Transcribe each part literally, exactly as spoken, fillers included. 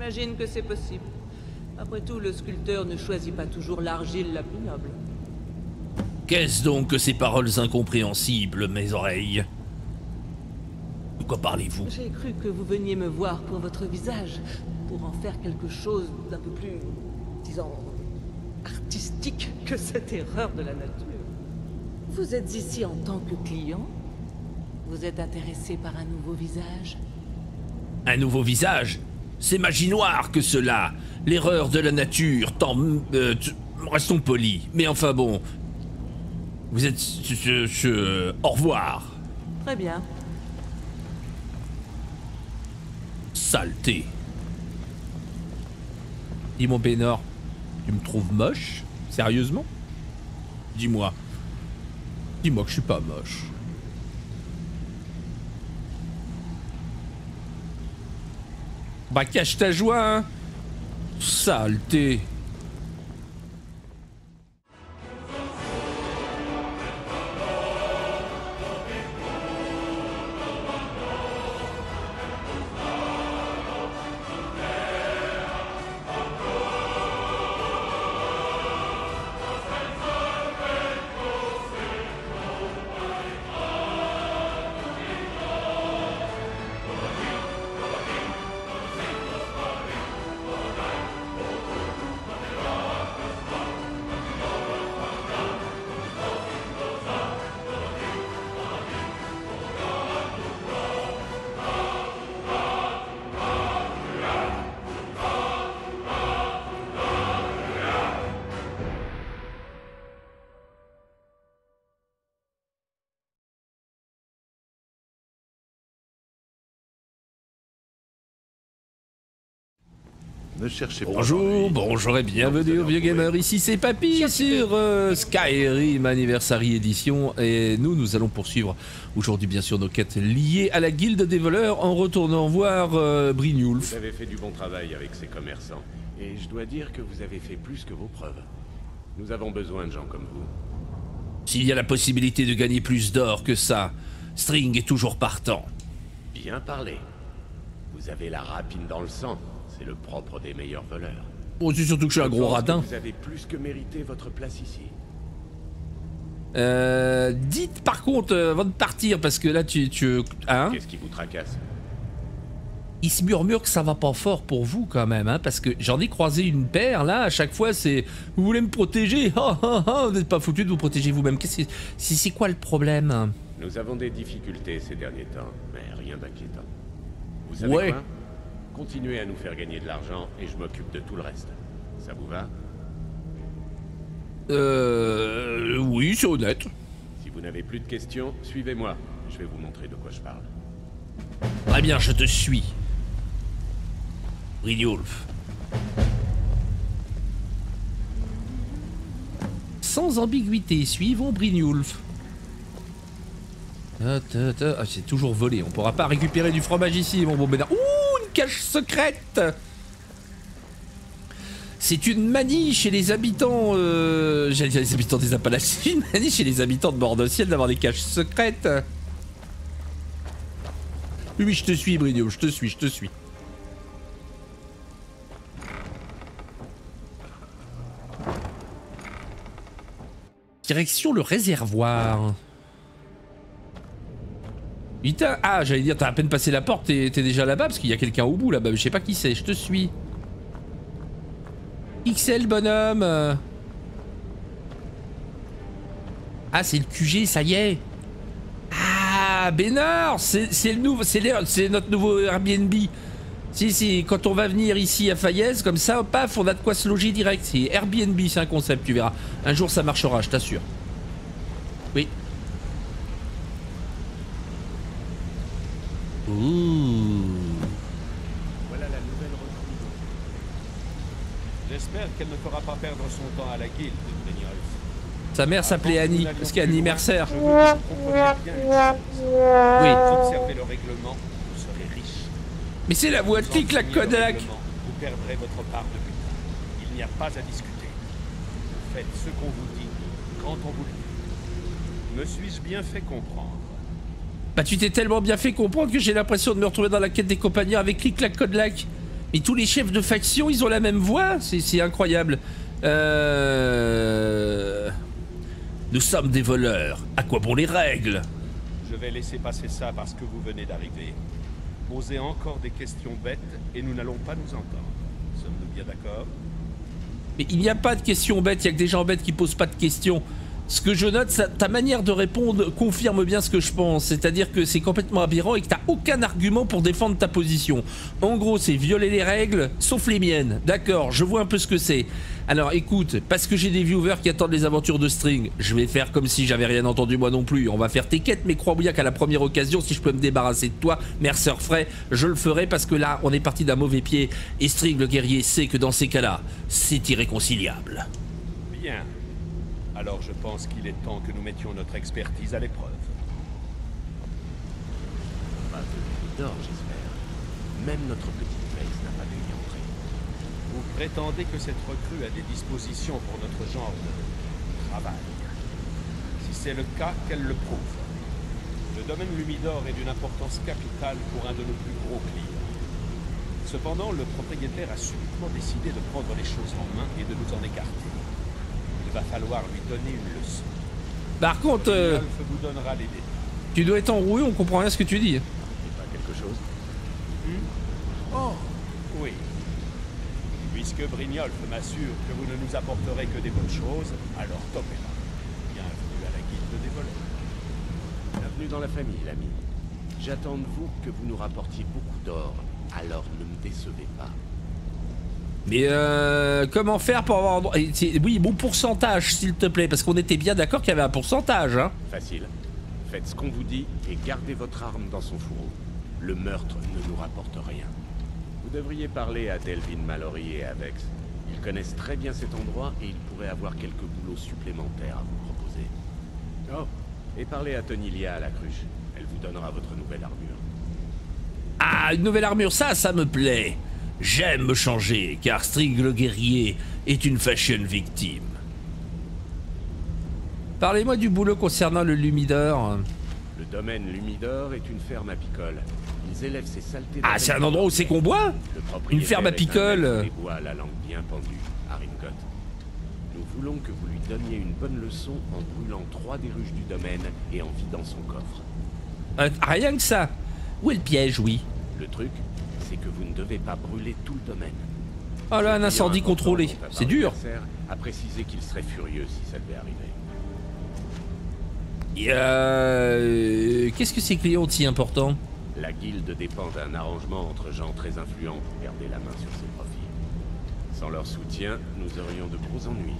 J'imagine que c'est possible. Après tout, le sculpteur ne choisit pas toujours l'argile la plus noble. Qu'est-ce donc que ces paroles incompréhensibles, mes oreilles? De quoi parlez-vous? J'ai cru que vous veniez me voir pour votre visage, pour en faire quelque chose d'un peu plus, disons, artistique que cette erreur de la nature. Vous êtes ici en tant que client? Vous êtes intéressé par un nouveau visage? Un nouveau visage? C'est magie noire que cela. L'erreur de la nature, tant... Euh, restons polis. Mais enfin bon... Vous êtes... Je, je, au revoir. Très bien. Saleté. Dis mon Bénor, tu me trouves moche? Sérieusement? Dis-moi. Dis-moi que je suis pas moche. Bah cache ta joie, hein. Saleté. Ne cherchez pas. Bonjour, bonjour et bienvenue au Vieux Gamer, ici c'est Papy sur euh, Skyrim Anniversary Edition et nous, nous allons poursuivre aujourd'hui bien sûr nos quêtes liées à la guilde des voleurs en retournant voir euh, Brynjulf. Vous avez fait du bon travail avec ces commerçants et je dois dire que vous avez fait plus que vos preuves. Nous avons besoin de gens comme vous. S'il y a la possibilité de gagner plus d'or que ça, String est toujours partant. Bien parlé. Vous avez la rapine dans le sang. C'est le propre des meilleurs voleurs. Bon, c'est surtout que je suis un gros radin. Vous avez plus que mérité votre place ici. Euh... Dites par contre, euh, avant de partir, parce que là tu... tu hein? Qu'est-ce qui vous tracasse? Il se murmure que ça va pas fort pour vous quand même, hein, parce que j'en ai croisé une paire, là, à chaque fois c'est... Vous voulez me protéger? Ah, ah, ah, vous n'êtes pas foutu de vous protéger vous-même. Qu'est-ce que... C'est quoi le problème? Nous avons des difficultés ces derniers temps, mais rien d'inquiétant. Vous savez ouais. quoi? Continuez à nous faire gagner de l'argent et je m'occupe de tout le reste. Ça vous va? Euh... Oui, c'est honnête. Si vous n'avez plus de questions, suivez-moi. Je vais vous montrer de quoi je parle. Très bien, je te suis. Brynjulf. Sans ambiguïté, suivons Brynjulf. Ah, ah, c'est toujours volé, on pourra pas récupérer du fromage ici, mon bon Bénard. Ouh, une cache secrète! C'est une manie chez les habitants, euh, j'allais dire les habitants des Appalachiens, une manie chez les habitants de Bord-de-Ciel d'avoir des caches secrètes. Oui, oui, je te suis, Brynjulf, je te suis, je te suis. Direction le réservoir. Putain, ah, j'allais dire, t'as à peine passé la porte, t'es déjà là-bas, parce qu'il y a quelqu'un au bout là-bas, je sais pas qui c'est, je te suis. X L, bonhomme. Ah, c'est le Q G, ça y est. Ah, Bénard, c'est le nouveau, c'est notre nouveau Airbnb. Si, si, quand on va venir ici à Fayez, comme ça, paf, on a de quoi se loger direct. C'est Airbnb, c'est un concept, tu verras. Un jour, ça marchera, je t'assure. Oui. Ouh. Voilà la nouvelle recrue. J'espère qu'elle ne fera pas perdre son temps à la guilde de Brynjulf. Sa mère s'appelait Annie, parce qu'Annie Mercer. Je veux que vous compreniez bien une chose. Oui. Observez le règlement, vous serez riche. Mais c'est la voix de qui, Clac Kodak? Vous perdrez votre part de butin. Il n'y a pas à discuter. Vous faites ce qu'on vous dit, quand on vous le dit. Me suis-je bien fait comprendre? Bah tu t'es tellement bien fait comprendre que j'ai l'impression de me retrouver dans la quête des compagnons avec Clic Clac Codelac. Mais tous les chefs de faction, ils ont la même voix. C'est incroyable. Euh... Nous sommes des voleurs. À quoi bon les règles? Je vais laisser passer ça parce que vous venez d'arriver. Posez encore des questions bêtes et nous n'allons pas nous entendre. Sommes-nous bien d'accord? Mais il n'y a pas de questions bêtes, il n'y a que des gens bêtes qui posent pas de questions. Ce que je note, ça, ta manière de répondre confirme bien ce que je pense. C'est-à-dire que c'est complètement aberrant et que tu n'as aucun argument pour défendre ta position. En gros, c'est violer les règles, sauf les miennes. D'accord, je vois un peu ce que c'est. Alors écoute, parce que j'ai des viewers qui attendent les aventures de String, je vais faire comme si j'avais rien entendu moi non plus. On va faire tes quêtes, mais crois bien qu'à la première occasion, si je peux me débarrasser de toi, Mercer Frey, je le ferai parce que là, on est parti d'un mauvais pied. Et String le guerrier sait que dans ces cas-là, c'est irréconciliable. Bien. Alors je pense qu'il est temps que nous mettions notre expertise à l'épreuve. Pas de d'or, j'espère. Même notre petite Mace n'a pas dû y entrer. Vous prétendez que cette recrue a des dispositions pour notre genre de travail. Si c'est le cas, qu'elle le prouve. Le domaine Lumidor est d'une importance capitale pour un de nos plus gros clients. Cependant, le propriétaire a subitement décidé de prendre les choses en main et de nous en écarter. Il va falloir lui donner une leçon. Par contre, euh, vous donnera les détails. tu dois être enroué, on comprend rien ce que tu dis. C'est pas quelque chose? Hmm? Oh, oui. Puisque Brignolf m'assure que vous ne nous apporterez que des bonnes choses, alors top est là. Bienvenue à la guilde des voleurs. Bienvenue dans la famille, l'ami. J'attends de vous que vous nous rapportiez beaucoup d'or, alors ne me décevez pas. Mais euh, comment faire pour avoir... Oui, bon pourcentage, s'il te plaît, parce qu'on était bien d'accord qu'il y avait un pourcentage, hein. Facile. Faites ce qu'on vous dit et gardez votre arme dans son fourreau. Le meurtre ne nous rapporte rien. Vous devriez parler à Delvin Mallory et à Vex. Ils connaissent très bien cet endroit et ils pourraient avoir quelques boulots supplémentaires à vous proposer. Oh, et parlez à Tonilia à la cruche. Elle vous donnera votre nouvelle armure. Ah, une nouvelle armure, ça, ça me plaît. J'aime me changer, car String le guerrier est une fashion victime. Parlez-moi du boulot concernant le Lumidor. Le domaine Lumidor est une ferme apicole. Ils élèvent ces saletés... Ah, c'est un endroit où c'est qu'on boit? Une ferme apicole. Des bois à la langue bien pendue, à Ringot. Nous voulons que vous lui donniez une bonne leçon en brûlant trois des ruches du domaine et en vidant son coffre. Euh, rien que ça. Où est le piège, oui? Le truc, c'est que vous ne devez pas brûler tout le domaine. Oh là, un incendie contrôlé. C'est dur. A précisé qu'il serait furieux si ça devait arriver. Euh... Qu'est-ce que ces clients si importants? La guilde dépend d'un arrangement entre gens très influents pour garder la main sur ses profits. Sans leur soutien, nous aurions de gros ennuis.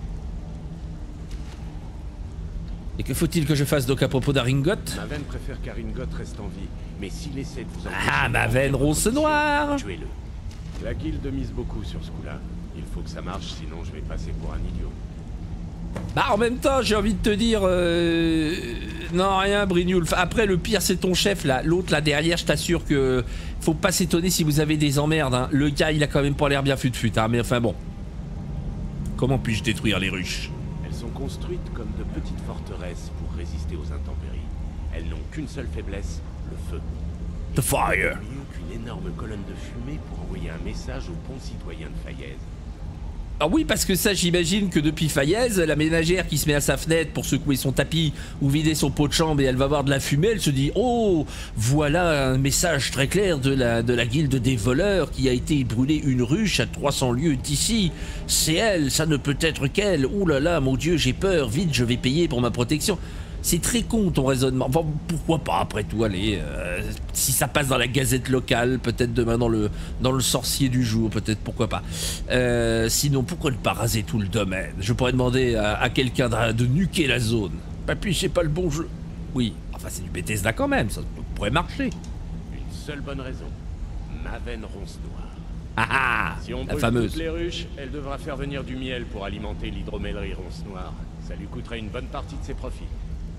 Et que faut-il que je fasse donc à propos d'Aringot? Maven préfère qu'Aringot reste en vie, mais s'il essaie de vous empêcher... Ah, Maven ronce noir! Tuez-le. La guilde mise beaucoup sur ce coup-là. Il faut que ça marche, sinon je vais passer pour un idiot. Bah en même temps, j'ai envie de te dire... Euh... Non, rien, Brignolf. Après, le pire, c'est ton chef, là. L'autre, là, derrière, je t'assure que... Faut pas s'étonner si vous avez des emmerdes, hein. Le gars, il a quand même pas l'air bien fut-fut, hein. Mais enfin, bon. Comment puis-je détruire les ruches? Elles sont construites comme de petites forteresses pour résister aux intempéries. Elles n'ont qu'une seule faiblesse, le feu. The fire. Mieux qu'une énorme colonne de fumée pour envoyer un message aux bons citoyens de Fayez. Ah oui, parce que ça, j'imagine que depuis Fayez, la ménagère qui se met à sa fenêtre pour secouer son tapis ou vider son pot de chambre et elle va voir de la fumée, elle se dit « Oh, voilà un message très clair de la, de la guilde des voleurs qui a été brûlée une ruche à trois cents lieues d'ici. C'est elle, ça ne peut être qu'elle. Oh là là, mon Dieu, j'ai peur. Vite, je vais payer pour ma protection. » C'est très con ton raisonnement. Enfin, pourquoi pas après tout, allez. Euh, si ça passe dans la gazette locale, peut-être demain dans le, dans le sorcier du jour, peut-être, pourquoi pas. Euh, sinon, pourquoi ne pas raser tout le domaine? Je pourrais demander à, à quelqu'un de, de nuquer la zone. Papy, c'est pas le bon jeu. Oui, enfin c'est du Bethesda quand même, ça pourrait marcher. Une seule bonne raison. Maven ronce noir. Ah ah, si on la brûle fameuse. toutes les ruches, elle devra faire venir du miel pour alimenter l'hydromellerie ronce noir. Ça lui coûterait une bonne partie de ses profits.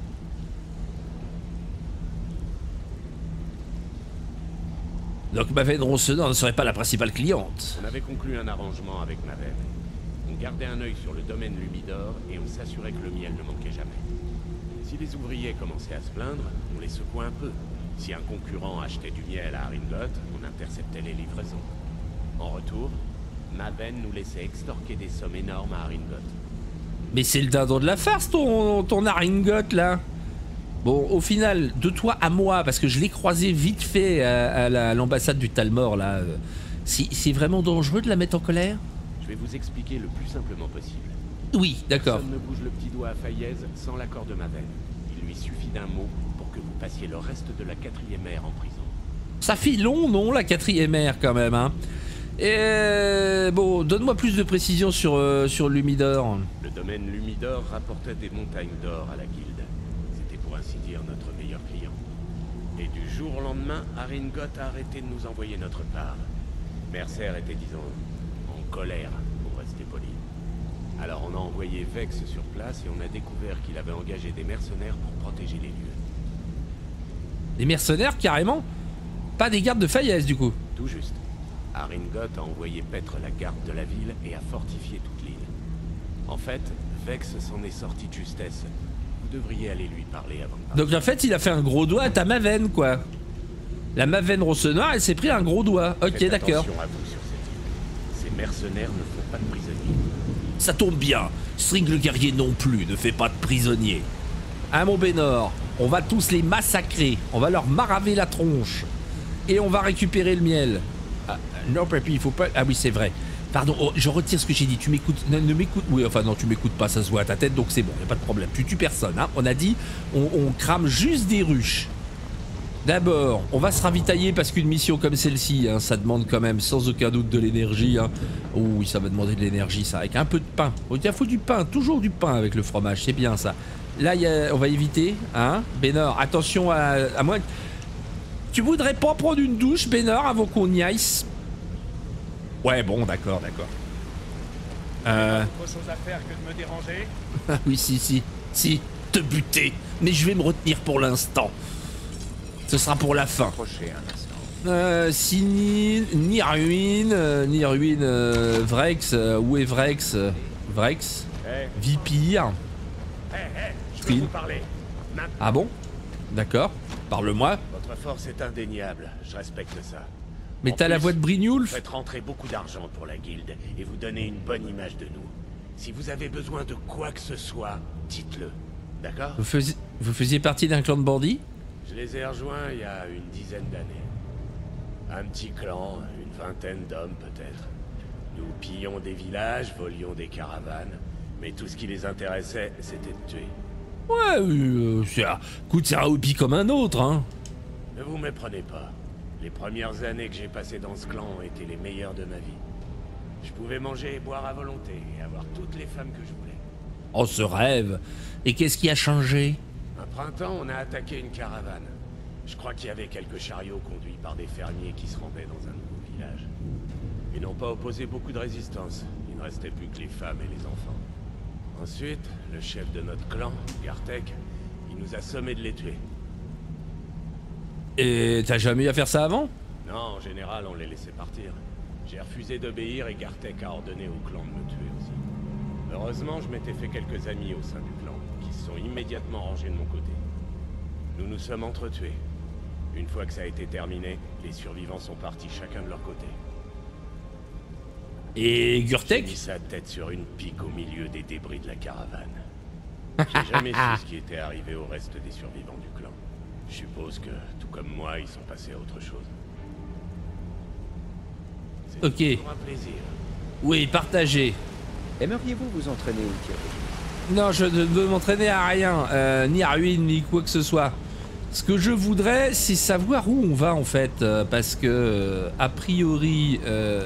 Donc Maven Roncenant ne serait pas la principale cliente. On avait conclu un arrangement avec Maven. On gardait un œil sur le domaine Lumidor et on s'assurait que le miel ne manquait jamais. Si les ouvriers commençaient à se plaindre, on les secouait un peu. Si un concurrent achetait du miel à Haringot, on interceptait les livraisons. En retour, Maven nous laissait extorquer des sommes énormes à Haringot. Mais c'est le dindon de la farce, ton, ton Haringot, là. Bon, au final, de toi à moi, parce que je l'ai croisé vite fait à, à la- à l'ambassade du Talmor, là. euh, c'est c'est vraiment dangereux de la mettre en colère? Je vais vous expliquer le plus simplement possible. Oui, d'accord. Personne ne bouge le petit doigt à Fayez sans l'accord de Maven. Il lui suffit d'un mot pour que vous passiez le reste de la quatrième ère en prison. Ça fait long, non, la quatrième ère, quand même, hein. Et euh, bon, donne-moi plus de précisions sur, euh, sur l'Humidor. Le domaine Lumidor rapportait des montagnes d'or à la guilde. C'était pour ainsi dire notre meilleur client. Et du jour au lendemain, Haringot a arrêté de nous envoyer notre part. Mercer était, disons, en colère, pour rester poli. Alors on a envoyé Vex sur place et on a découvert qu'il avait engagé des mercenaires pour protéger les lieux. Des mercenaires, carrément? Pas des gardes de Fayez, du coup? Tout juste. Haringot a envoyé paître la garde de la ville et a fortifié toute l'île. En fait, Vex s'en est sorti de justesse. Vous devriez aller lui parler avant de partir. Donc en fait, il a fait un gros doigt à ta Maven, quoi. La Maven Rossenoir, elle s'est pris un gros doigt. Ok, Faites d'accord. attention à vous sur cette île. Ces mercenaires ne font pas de prisonniers. Ça tombe bien. String le guerrier non plus ne fait pas de prisonniers. Hein, mon Bénor, on va tous les massacrer. On va leur maraver la tronche. Et on va récupérer le miel. Ah, non, papy, il faut pas... Ah oui, c'est vrai. Pardon, oh, je retire ce que j'ai dit. Tu m'écoutes... Ne, ne m'écoute... Oui, enfin non, tu m'écoutes pas, ça se voit à ta tête, donc c'est bon, y a pas de problème. Tu tues personne, hein. On a dit, on, on crame juste des ruches. D'abord, on va se ravitailler parce qu'une mission comme celle-ci, hein, ça demande quand même sans aucun doute de l'énergie. Hein. Oh oui, ça va demander de l'énergie, ça, avec un peu de pain. Il faut du pain, toujours du pain avec le fromage, c'est bien ça. Là, y a... on va éviter, hein. Bénor, attention à... à moins... Tu voudrais pas prendre une douche, Bénor, avant qu'on y aille? Ouais, bon, d'accord, d'accord. Euh... Autre chose à faire que de me déranger? Ah oui, si, si, si, te buter. Mais je vais me retenir pour l'instant. Ce sera pour la fin. Approchez un instant. Euh, si ni, ni ruine, euh, ni ruine, euh, Vrex, euh, où est Vrex euh, Vrex Hé, Vipire. hé, hé, je veux Steel. vous parler. Maintenant. Ah bon? D'accord, parle-moi. Votre force est indéniable, je respecte ça. Mais En t'as la plus, voix de Vous Brynjulf? faites rentrer beaucoup d'argent pour la guilde et vous donnez une bonne image de nous. Si vous avez besoin de quoi que ce soit, dites-le. D'accord? Vous faisiez, vous faisiez partie d'un clan de bandits? Je les ai rejoints il y a une dizaine d'années. Un petit clan, une vingtaine d'hommes peut-être. Nous pillions des villages, volions des caravanes, mais tout ce qui les intéressait, c'était de tuer. Ouais, euh, c'est un... Écoute, c'est un hobby comme un autre, hein. Ne vous méprenez pas. Les premières années que j'ai passées dans ce clan ont été les meilleures de ma vie. Je pouvais manger et boire à volonté et avoir toutes les femmes que je voulais. Oh, ce rêve. Et qu'est-ce qui a changé? Un printemps, on a attaqué une caravane. Je crois qu'il y avait quelques chariots conduits par des fermiers qui se rendaient dans un nouveau village. Ils n'ont pas opposé beaucoup de résistance. Il ne restait plus que les femmes et les enfants. Ensuite, le chef de notre clan, Gartek, il nous a sommé de les tuer. Et t'as jamais eu à faire ça avant? Non, en général, on les laissait partir. J'ai refusé d'obéir et Gartek a ordonné au clan de me tuer aussi. Heureusement, je m'étais fait quelques amis au sein du clan, qui se sont immédiatement rangés de mon côté. Nous nous sommes entretués. Une fois que ça a été terminé, les survivants sont partis chacun de leur côté. Et J'ai Gurtek? mis sa tête sur une pique au milieu des débris de la caravane. J'ai jamais su ce qui était arrivé au reste des survivants du clan. Je suppose que, tout comme moi, ils sont passés à autre chose. C'est Ok. toujours un plaisir. Oui, partagez. Aimeriez-vous vous entraîner au tir de Non, je ne veux m'entraîner à rien, euh, ni à ruine, ni quoi que ce soit. Ce que je voudrais, c'est savoir où on va en fait, euh, parce que euh, a priori, euh,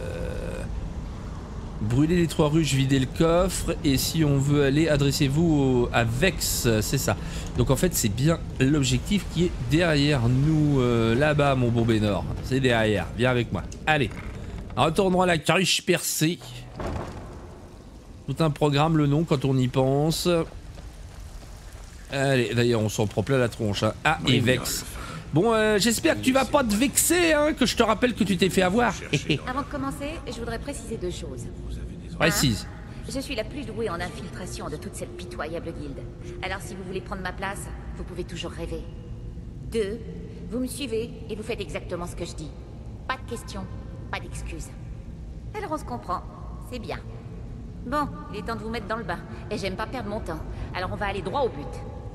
brûler les trois ruches, vider le coffre, et si on veut aller, adressez-vous au- à Vex, euh, c'est ça. Donc en fait, c'est bien l'objectif qui est derrière nous, euh, là-bas, mon bon Bénor. C'est derrière. Viens avec moi. Allez, retournons à la cruche percée. Tout un programme, le nom, quand on y pense. Allez, d'ailleurs, on s'en prend plein la tronche. Hein. Ah, et Vex. Bon, euh, j'espère que tu vas pas te vexer, hein, que je te rappelle que tu t'es fait avoir. Avant de commencer, je voudrais préciser deux choses. Précise. Je suis la plus douée en infiltration de toute cette pitoyable guilde. Alors si vous voulez prendre ma place, vous pouvez toujours rêver. Deux, vous me suivez et vous faites exactement ce que je dis. Pas de questions, pas d'excuses. Alors on se comprend. C'est bien. Bon, il est temps de vous mettre dans le bain. Et j'aime pas perdre mon temps. Alors on va aller droit au but.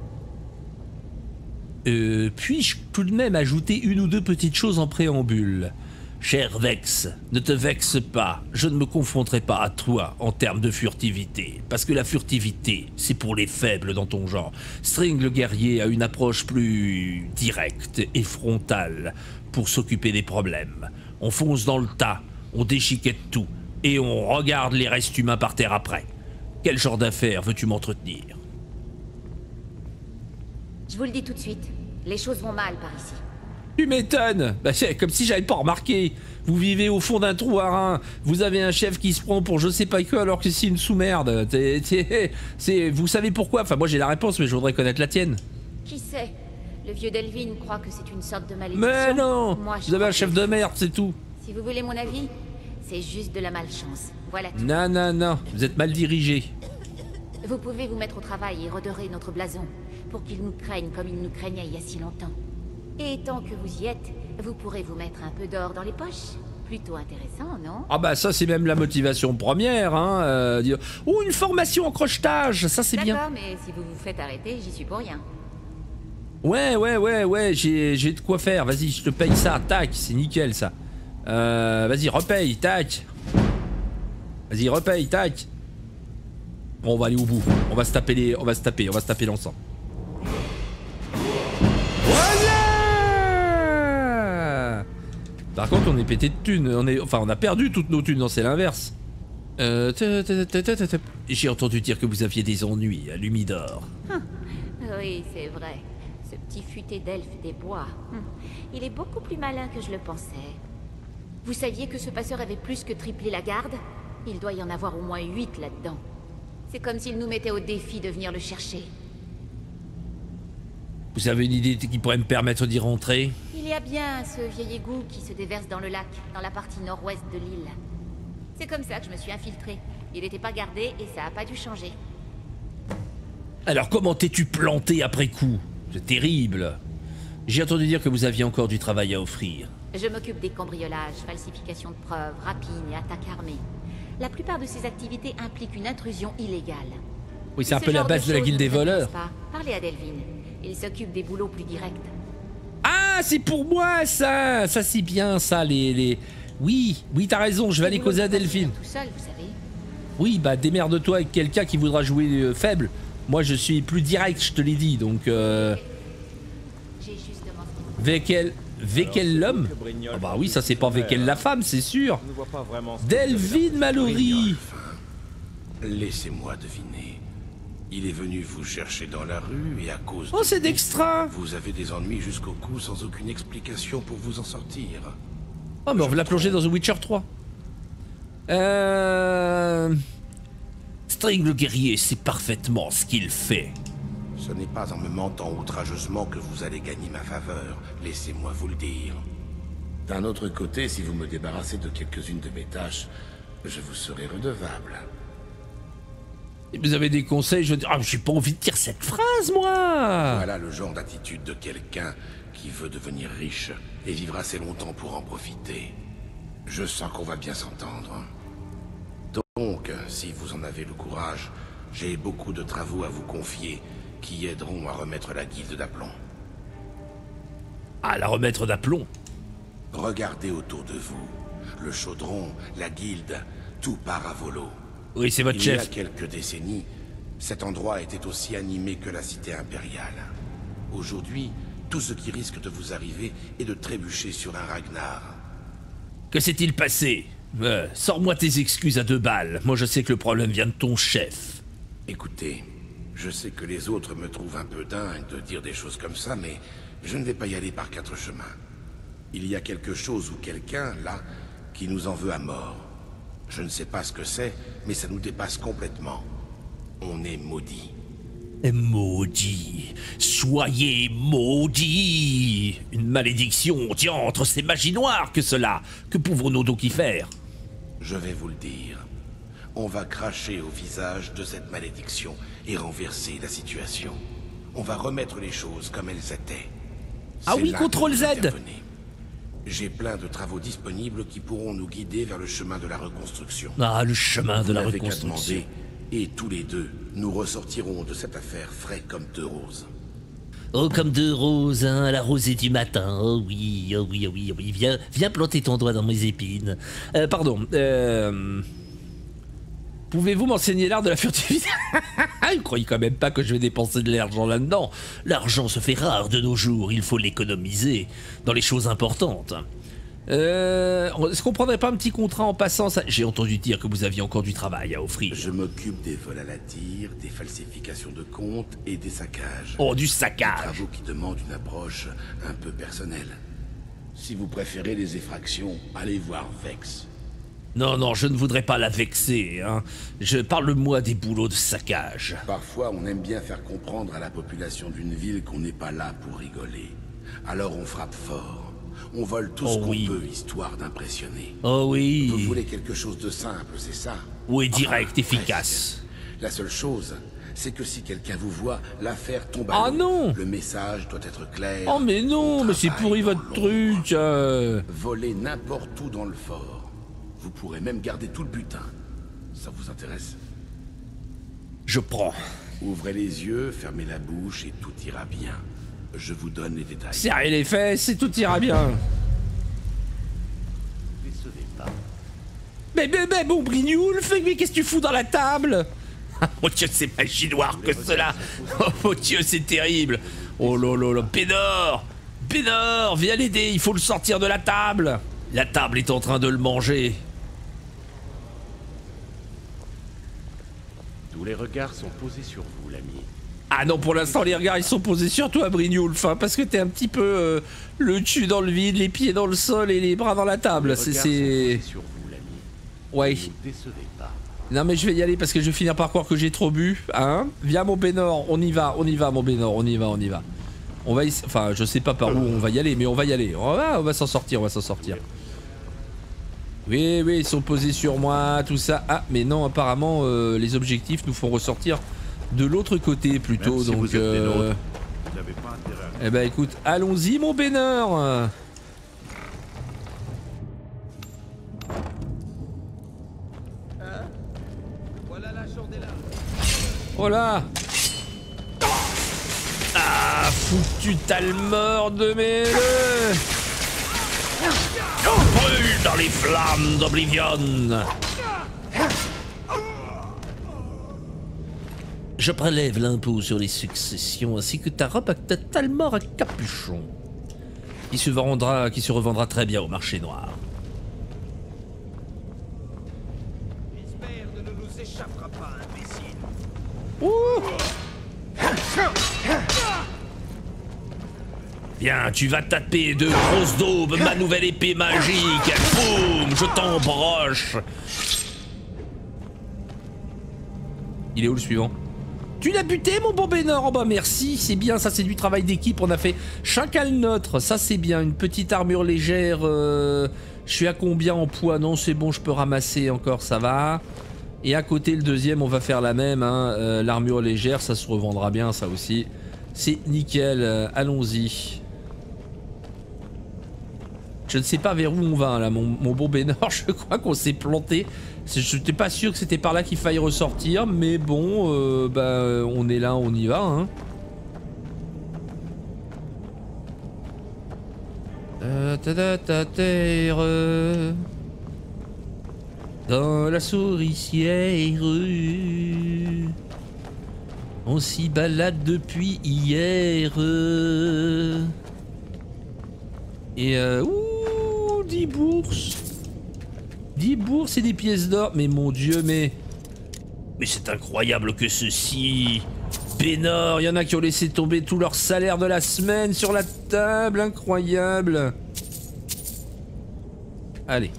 Euh, puis-je tout de même ajouter une ou deux petites choses en préambule? Cher Vex, ne te vexe pas, je ne me confronterai pas à toi en termes de furtivité, parce que la furtivité, c'est pour les faibles dans ton genre. String le guerrier a une approche plus directe et frontale pour s'occuper des problèmes. On fonce dans le tas, on déchiquette tout, et on regarde les restes humains par terre après. Quel genre d'affaires veux-tu m'entretenir? Je vous le dis tout de suite, les choses vont mal par ici. Tu m'étonnes, bah, c'est comme si j'avais pas remarqué. Vous vivez au fond d'un trou à rein, vous avez un chef qui se prend pour je sais pas quoi alors que c'est une sous-merde. T'es- t'es- c'est- Vous savez pourquoi? Enfin moi j'ai la réponse mais je voudrais connaître la tienne. Qui sait? Le vieux Delvin croit que c'est une sorte de malédiction. Mais non, Moi, je vous avez crois un chef que- de merde, c'est tout. Si vous voulez mon avis, c'est juste de la malchance. Voilà tout. Non, non, non, vous êtes mal dirigé. Vous pouvez vous mettre au travail et redorer notre blason, pour qu'il nous craigne comme il nous craignait il y a si longtemps. Et tant que vous y êtes, vous pourrez vous mettre un peu d'or dans les poches. Plutôt intéressant, non? Ah bah ça c'est même la motivation première, hein. Euh, dire, oh une formation en crochetage, ça c'est bien. D'accord, mais si vous vous faites arrêter, j'y suis pour rien. Ouais, ouais, ouais, ouais, j'ai j'ai de quoi faire, vas-y, je te paye ça, tac, c'est nickel ça. Euh, vas-y, repaye, tac. Vas-y, repaye, tac. Bon, on va aller au bout, on va se taper les, on va se taper, on va se taper l'ensemble. Voilà. Par contre, on est pété de thunes, on est, enfin, on a perdu toutes nos thunes, non, c'est l'inverse. Euh, ta- ta- ta- ta- ta- ta- J'ai entendu dire que vous aviez des ennuis à Lumidor. Hum, Oui, c'est vrai. Ce petit futé d'elfe des bois. Hum, Il est beaucoup plus malin que je le pensais. Vous saviez que ce passeur avait plus que triplé la garde? Il doit y en avoir au moins huit là-dedans. C'est comme s'il nous mettait au défi de venir le chercher. Vous avez une idée qui pourrait me permettre d'y rentrer? Il y a bien ce vieil égout qui se déverse dans le lac, dans la partie nord-ouest de l'île. C'est comme ça que je me suis infiltré. Il n'était pas gardé et ça a pas dû changer. Alors comment t'es-tu planté après coup? C'est terrible. J'ai entendu dire que vous aviez encore du travail à offrir. Je m'occupe des cambriolages, falsifications de preuves, rapines et attaques armées. La plupart de ces activités impliquent une intrusion illégale. Oui, c'est un Ce peu la genre base de la choses guilde ne des vous intéresse voleurs. pas. Parlez à Delvin. Il s'occupe des boulots plus directs. Ah, c'est pour moi ça. Ça c'est bien ça, les... les... Oui, oui, t'as raison, je vais aller Des boulots causer à plus faciles Delphine. Tout seul, vous savez. Oui, bah démerde-toi avec quelqu'un qui voudra jouer euh, faible. Moi je suis plus direct, je te l'ai dit, donc... Euh... J'ai justement... Vekel... Vekel l'homme? Ah bah oui, ça c'est pas Vekel la femme, c'est sûr. Je ne vois pas vraiment ce que vous avez Delvin Mallory. Laissez-moi deviner. Il est venu vous chercher dans la rue et à cause Oh, de c'est vous, d'extra. vous avez des ennuis jusqu'au cou sans aucune explication pour vous en sortir. Oh, mais on va la plonger dans The Witcher trois. Euh... String le guerrier sait parfaitement ce qu'il fait. Ce n'est pas en me mentant outrageusement que vous allez gagner ma faveur, laissez-moi vous le dire. D'un autre côté, si vous me débarrassez de quelques-unes de mes tâches, je vous serai redevable. Et vous avez des conseils? Je veux dire, ah, j'ai pas envie de dire cette phrase, moi. Voilà le genre d'attitude de quelqu'un qui veut devenir riche et vivre assez longtemps pour en profiter. Je sens qu'on va bien s'entendre. Donc, si vous en avez le courage, j'ai beaucoup de travaux à vous confier qui aideront à remettre la guilde d'aplomb. À la remettre d'aplomb. Regardez autour de vous. Le chaudron, la guilde, tout part à volo. Oui, c'est votre Il y a chef. quelques décennies, cet endroit était aussi animé que la cité impériale. Aujourd'hui, tout ce qui risque de vous arriver est de trébucher sur un Ragnar. Que s'est-il passé? Euh, Sors-moi tes excuses à deux balles. Moi, je sais que le problème vient de ton chef. Écoutez, je sais que les autres me trouvent un peu dingue de dire des choses comme ça, mais je ne vais pas y aller par quatre chemins. Il y a quelque chose ou quelqu'un, là, qui nous en veut à mort. Je ne sais pas ce que c'est, mais ça nous dépasse complètement. On est maudits. Maudit. Soyez maudits. Une malédiction, diantre, c'est magie noire que cela. Que pouvons-nous donc y faire? Je vais vous le dire. On va cracher au visage de cette malédiction et renverser la situation. On va remettre les choses comme elles étaient. Ah C'est oui, là contrôle que vous Z. intervenez. J'ai plein de travaux disponibles qui pourront nous guider vers le chemin de la reconstruction. Ah, le chemin de Vous la n'avez qu'à reconstruction. demander, et tous les deux, nous ressortirons de cette affaire frais comme deux roses. Oh, comme deux roses, hein, à la rosée du matin. Oh oui, oh oui, oh oui, oh oui. Viens, viens planter ton doigt dans mes épines. Euh, pardon. Euh... Pouvez-vous m'enseigner l'art de la furtivité? Vous croyez quand même pas que je vais dépenser de l'argent là-dedans? L'argent se fait rare de nos jours, il faut l'économiser dans les choses importantes. Euh, Est-ce qu'on prendrait pas un petit contrat en passant ça? J'ai entendu dire que vous aviez encore du travail à offrir. Je m'occupe des vols à la tire, des falsifications de comptes et des saccages. Oh, du Des saccage. travaux qui demandent une approche un peu personnelle. Si vous préférez les effractions, allez voir Vex. Non, non, je ne voudrais pas la vexer, hein. Je parle-moi des boulots de saccage. Parfois, on aime bien faire comprendre à la population d'une ville qu'on n'est pas là pour rigoler. Alors on frappe fort. On vole tout Oh ce qu'on oui. peut, histoire d'impressionner. Oh oui. Vous voulez quelque chose de simple, c'est ça? Oui, Enfin, direct, presque. efficace. La seule chose, c'est que si quelqu'un vous voit, l'affaire tombe à Ah l'eau. non. Le message doit être clair. Oh mais non, On mais c'est travaille pourri dans votre l'ombre. truc. euh. Voler n'importe où dans le fort. Vous pourrez même garder tout le butin. Ça vous intéresse? Je prends. Ouvrez les yeux, fermez la bouche et tout ira bien. Je vous donne les détails. Serrez les fesses et tout ira bien. Décevez pas. Mais, mais, mais, mon Brignoulf, mais qu'est-ce que tu fous dans la table? Ah, mon Dieu, c'est pas si noir que cela. Oh mon Dieu, c'est terrible. Oh là là là, Bénor, Bénor, viens l'aider, il faut le sortir de la table. La table est en train de le manger. Tous les regards sont posés sur vous, l'ami. Ah non, pour l'instant, les regards, ils sont posés sur toi, Brignoulf, hein, parce que t'es un petit peu euh, le cul dans le vide, les pieds dans le sol et les bras dans la table. Les C'est... regards sont c'est- posés sur vous, l'ami. Ouais. Ne nous décevez pas. Non mais je vais y aller parce que je vais finir par croire que j'ai trop bu, hein. Viens mon Bénor, on y va, on y va mon Bénor, on y va, on y va. On va y... Enfin, je sais pas par où on va y aller, mais on va y aller. On va, on va s'en sortir, on va s'en sortir. Oui, oui, ils sont posés sur moi, tout ça. Ah, mais non, apparemment, euh, les objectifs nous font ressortir de l'autre côté plutôt, Même si donc... vous êtes des euh, nôtres, vous n'avez pas intérêt à... Eh ben écoute, allons-y mon Bénor. Oh là. Ah, foutu talmor de mes nœuds. Brûle dans les flammes d'Oblivion. Je prélève l'impôt sur les successions ainsi que ta robe à ta talmor à capuchon, qui se vendra, qui se revendra très bien au marché noir. L'isbère ne nous échappera pas, imbécile. Ouh. Bien, tu vas taper de grosses daubes ma nouvelle épée magique. Boum, je t'embroche. Il est où le suivant? Tu l'as buté mon bon Bénor? Oh bah merci, c'est bien, ça c'est du travail d'équipe, on a fait chacun le nôtre, ça c'est bien, une petite armure légère, euh, je suis à combien en poids? Non c'est bon, je peux ramasser encore, ça va. Et à côté le deuxième on va faire la même, hein. euh, l'armure légère ça se revendra bien ça aussi. C'est nickel, euh, allons-y. Je ne sais pas vers où on va là mon, mon bon Bénor, je crois qu'on s'est planté. Je n'étais pas sûr que c'était par là qu'il faille ressortir, mais bon, euh, bah, on est là, on y va, hein. Ta ta ta ta terre, dans la souricière, on s'y balade depuis hier. Et euh, ouh, dix bourses. dix bourses et des pièces d'or. Mais mon dieu, mais... Mais c'est incroyable que ceci... Bénor, il y en a qui ont laissé tomber tout leur salaire de la semaine sur la table. Incroyable. Allez.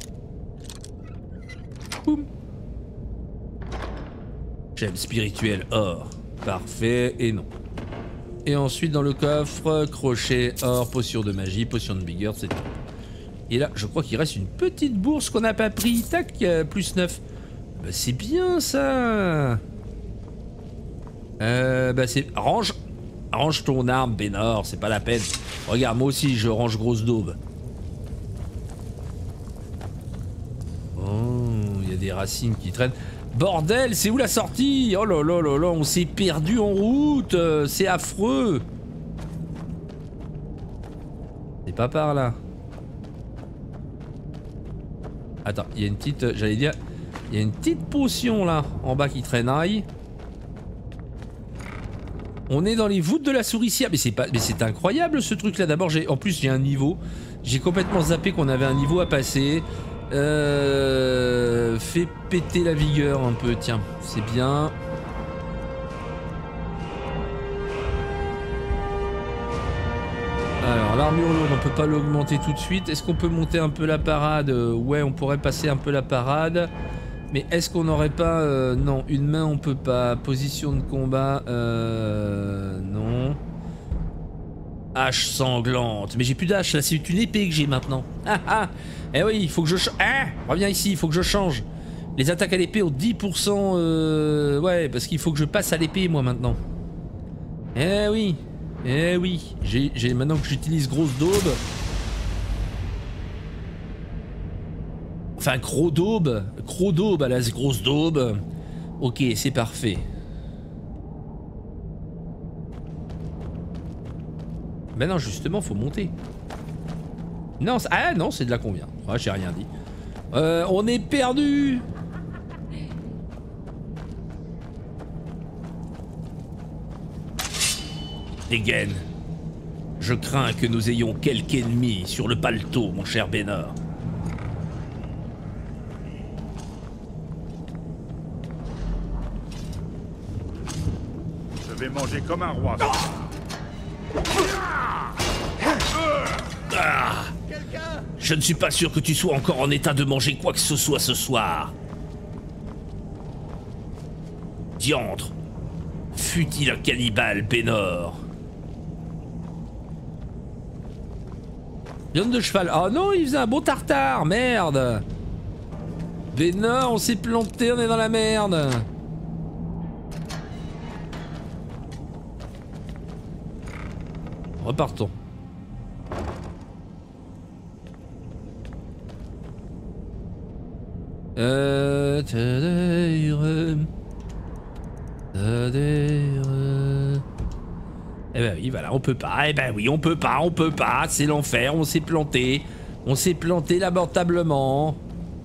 Boum. Gemme spirituel, or. Parfait, et non. Et ensuite dans le coffre, crochet, or, potion de magie, potion de vigueur, c'est tout. Et là, je crois qu'il reste une petite bourse qu'on n'a pas pris. Tac, euh, plus neuf. Bah, c'est bien ça. Euh, bah c'est... Range... Range ton arme, Bénor, c'est pas la peine. Regarde, moi aussi, je range grosse daube. des racines qui traînent. Bordel, c'est où la sortie? Oh là là là là, on s'est perdu en route. C'est affreux. C'est pas par là. Attends, il y a une petite... J'allais dire... Il y a une petite potion là, en bas qui traînaille. On est dans les voûtes de la souricière. Mais c'est pas... Mais c'est incroyable ce truc là. D'abord, j'ai... En plus, j'ai un niveau. J'ai complètement zappé qu'on avait un niveau à passer. Euh... Fait péter la vigueur un peu, tiens. C'est bien. Alors, l'armure lourde, on peut pas l'augmenter tout de suite. Est-ce qu'on peut monter un peu la parade? Ouais, on pourrait passer un peu la parade. Mais est-ce qu'on n'aurait pas... Euh, non, une main, on peut pas. Position de combat... Euh... Non. Hache sanglante. Mais j'ai plus d'hache, là, c'est une épée que j'ai maintenant. Ah ah. Eh oui, il faut que je... Ah, reviens ici, il faut que je change. Les attaques à l'épée ont dix pour cent... Euh... Ouais, parce qu'il faut que je passe à l'épée, moi, maintenant. Eh oui. Eh oui. J'ai maintenant que j'utilise grosse daube... Enfin, gros daube, gros daube à la grosse daube. Ok, c'est parfait. Mais non, justement, faut monter. Non, ah non, c'est de là qu'on vient. Ah, j'ai rien dit. Euh, on est perdu. Degen, je crains que nous ayons quelque ennemi sur le paletot, mon cher Bénor. Je vais manger comme un roi. Ah, je ne suis pas sûr que tu sois encore en état de manger quoi que ce soit ce soir. Diantre. Fut-il un cannibale, Bénor? Viande de cheval. Oh non, il faisait un beau tartare, merde. Bénor, on s'est planté, on est dans la merde. Repartons. Euh... Tadère... Tadère... Eh ben oui, voilà, on peut pas. Eh ben oui, on peut pas, on peut pas. C'est l'enfer, on s'est planté. On s'est planté lamentablement.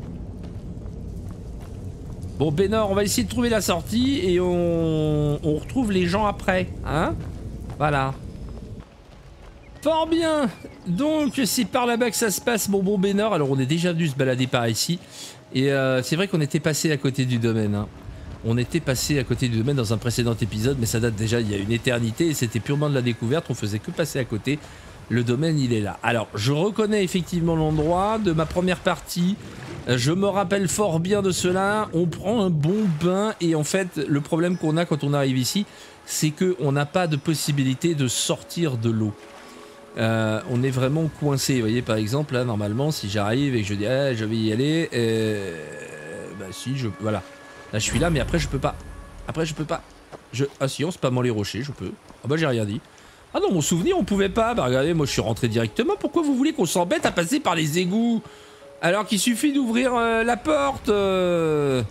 Bon, Bénor, on va essayer de trouver la sortie et on, on retrouve les gens après, hein? Voilà. Fort bien. Donc c'est par là-bas que ça se passe, mon bon Bénor. Alors on est déjà venu se balader par ici. Et euh, c'est vrai qu'on était passé à côté du domaine, hein. On était passé à côté du domaine dans un précédent épisode, mais ça date déjà il y a une éternité et c'était purement de la découverte, on faisait que passer à côté. Le domaine, il est là. Alors, je reconnais effectivement l'endroit de ma première partie. Je me rappelle fort bien de cela. On prend un bon bain et en fait, le problème qu'on a quand on arrive ici, c'est qu'on n'a pas de possibilité de sortir de l'eau. Euh, on est vraiment coincé. Vous voyez, par exemple, là, normalement, si j'arrive et que je dis ah, je vais y aller, euh, bah si, je... Voilà. Là, je suis là, mais après, je peux pas. Après, je peux pas. Je... Ah si, on spammant les rochers, je peux. Ah bah, j'ai rien dit. Ah non, mon souvenir, on pouvait pas. Bah regardez, moi, je suis rentré directement. Pourquoi vous voulez qu'on s'embête à passer par les égouts? Alors qu'il suffit d'ouvrir euh, la porte euh...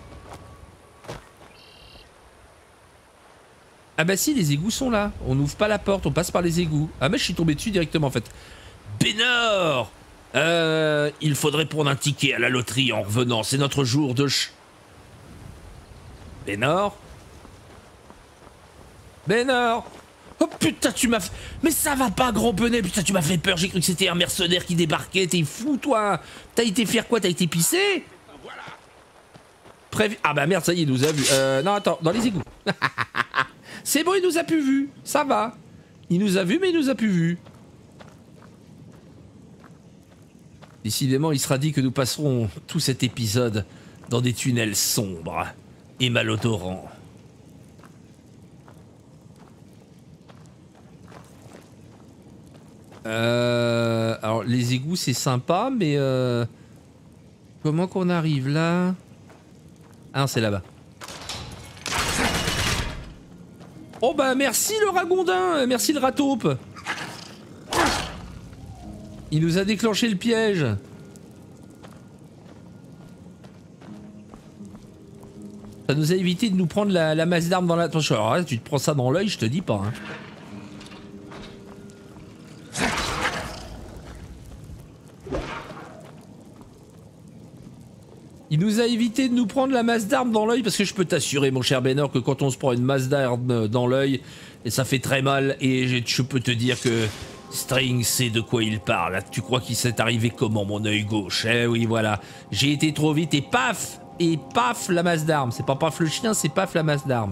Ah bah si, les égouts sont là. On n'ouvre pas la porte, on passe par les égouts. Ah mais je suis tombé dessus directement, en fait. Bénor, euh, il faudrait prendre un ticket à la loterie en revenant. C'est notre jour de ch... Bénor Bénor Oh putain, tu m'as fait... Mais ça va pas, gros bonnet, putain, tu m'as fait peur. J'ai cru que c'était un mercenaire qui débarquait. T'es fou, toi. T'as été faire quoi? T'as été pisser? Prévu... Ah bah merde, ça y est, il nous a vu. Euh, non, attends, dans les égouts. C'est bon, il nous a plus vu. Ça va. Il nous a vu, mais il nous a plus vu. Décidément, il sera dit que nous passerons tout cet épisode dans des tunnels sombres et malodorants. Euh, alors les égouts c'est sympa, mais euh, comment qu'on arrive là? Ah c'est là-bas. Oh bah merci le ragondin, merci le rataupe. Il nous a déclenché le piège. Ça nous a évité de nous prendre la, la masse d'armes dans la... Attention, alors là, tu te prends ça dans l'œil, je te dis pas. Hein. Il nous a évité de nous prendre la masse d'armes dans l'œil parce que je peux t'assurer, mon cher Bénor, que quand on se prend une masse d'armes dans l'œil, et ça fait très mal, et je peux te dire que String sait de quoi il parle. Tu crois qu'il s'est arrivé comment, mon œil gauche? Eh oui, voilà. J'ai été trop vite et paf! Et paf, la masse d'armes. C'est pas paf le chien, c'est paf la masse d'armes.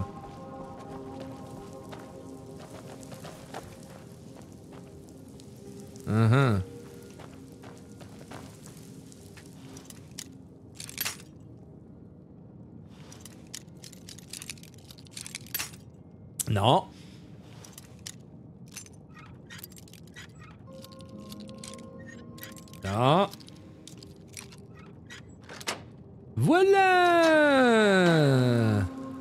Uh-huh. Non. Non. Voilà.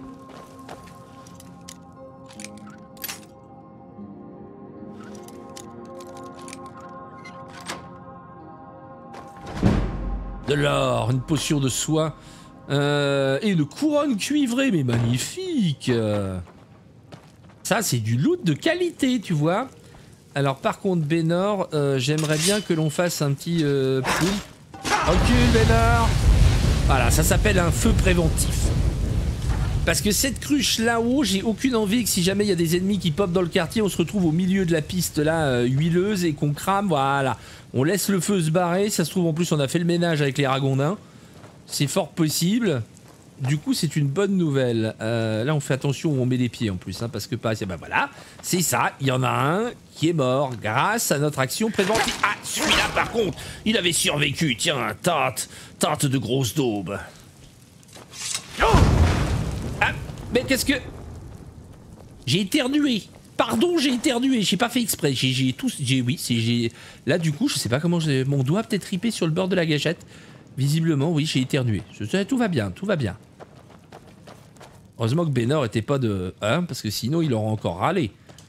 De l'or, une potion de soie euh, et une couronne cuivrée, mais magnifique. Ça, c'est du loot de qualité, tu vois. Alors, par contre, Bénor, euh, j'aimerais bien que l'on fasse un petit... Euh, recule, Bénor. Voilà, ça s'appelle un feu préventif. Parce que cette cruche là-haut, j'ai aucune envie que si jamais il y a des ennemis qui popent dans le quartier, on se retrouve au milieu de la piste là, euh, huileuse, et qu'on crame, voilà. On laisse le feu se barrer, ça se trouve en plus on a fait le ménage avec les ragondins. C'est fort possible. Du coup, c'est une bonne nouvelle. Euh, là, on fait attention où on met les pieds en plus, hein, parce que pas... Bah voilà, c'est ça, il y en a un qui est mort grâce à notre action préventive. Ah, celui-là, par contre, il avait survécu. Tiens, tente, tente de grosse daube. Oh ah, mais qu'est-ce que... J'ai éternué. Pardon, j'ai éternué. J'ai pas fait exprès. J'ai tout... J'ai... Oui, c'est... J'ai... Là, du coup, je sais pas comment... Mon doigt peut-être ripé sur le bord de la gâchette. Visiblement, oui, j'ai éternué. Tout va bien, tout va bien. Heureusement que Bénor était pas de... Hein, parce que sinon, il aurait encore râlé.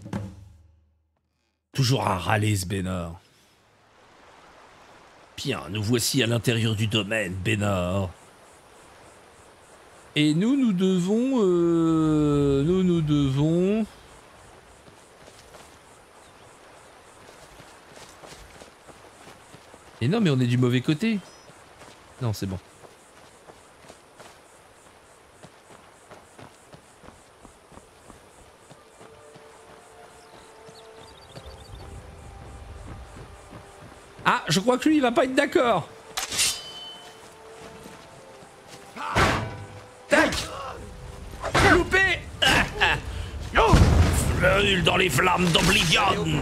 Toujours à râler, ce Bénor. Bien, nous voici à l'intérieur du domaine, Bénor. Et nous, nous devons... Euh, nous, nous devons... Et non, mais on est du mauvais côté. Non, c'est bon. Ah, je crois que lui, il va pas être d'accord. Tac. Loupé. Brûle dans les flammes d'Oblivion.